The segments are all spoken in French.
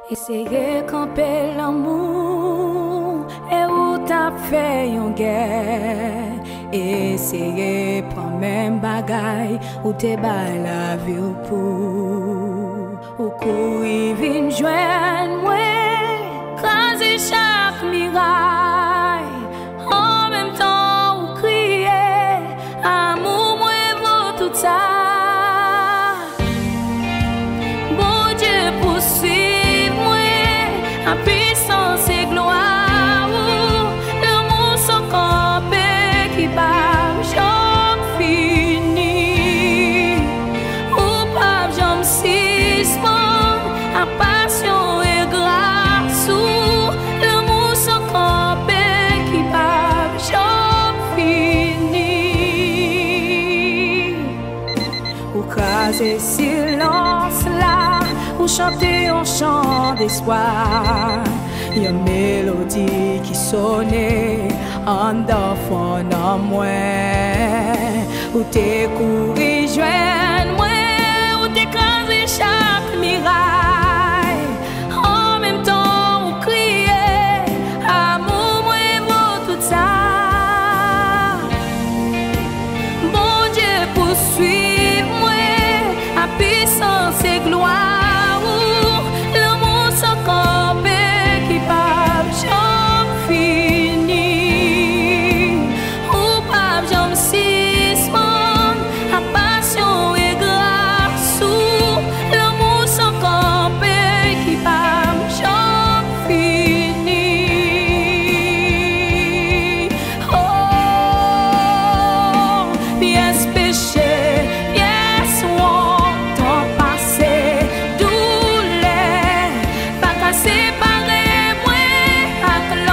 Essayer camper l'amour et où t'as fait une guerre. Essayer prendre même bagaille ou te bail la vie pour. Ou courir vin joindre moi, craser chaque miraille. En même temps ou crier, amour moi vaut tout ça. Bon Dieu poursuive moi, en puissance et gloire. L'amour sans camper qui bat, j'en fini. Ou pas j'en suspend, à passion et grâce. L'amour sans camper qui bat, j'en fini. Ou craser silence là, ou chanter un chant d'espoir. Une mélodie qui sonnait en d'enfant en moi. Ou t'es couru joindre moi, ou t'écraser chaque miraille. En même temps ou crier, amour moi vaut tout ça. Bon Dieu poursuive moi, à puissance et gloire. L'amour sans camper qui parle, j'en fini. Ou pas j'en suspend, à passion et grâce. L'amour sans camper qui parle, j'en fini. Oh, yes péché, yes want ton passé, douleur, pas qu'à séparer moi avec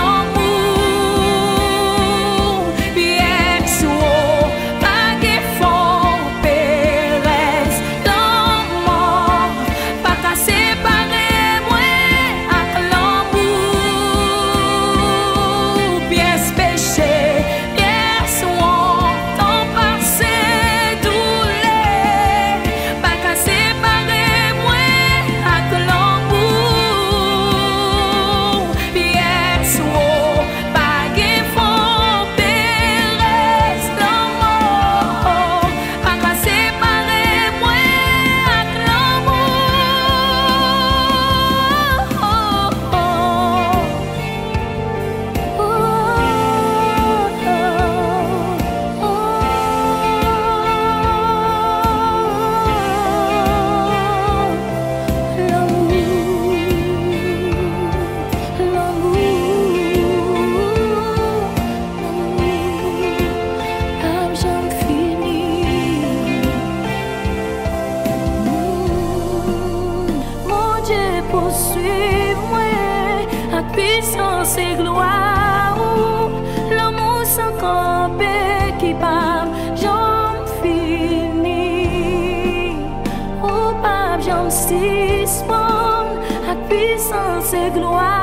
l'amour. Yes want, pas qu'à fond Pérez, l'amour, pas qu'à séparer moi avec l'amour. Yes péché, yes want ton passé, douleur, pas qu'à séparer moi avec l'amour. Yes want, pas qu'à fond Pérez, l'amour, pas qu'à séparer moi avec poursuivre moi, à puissance et gloire. L'amour sans camper qui parle, j'en fini. Ou pas j'en suspend, à puissance et gloire.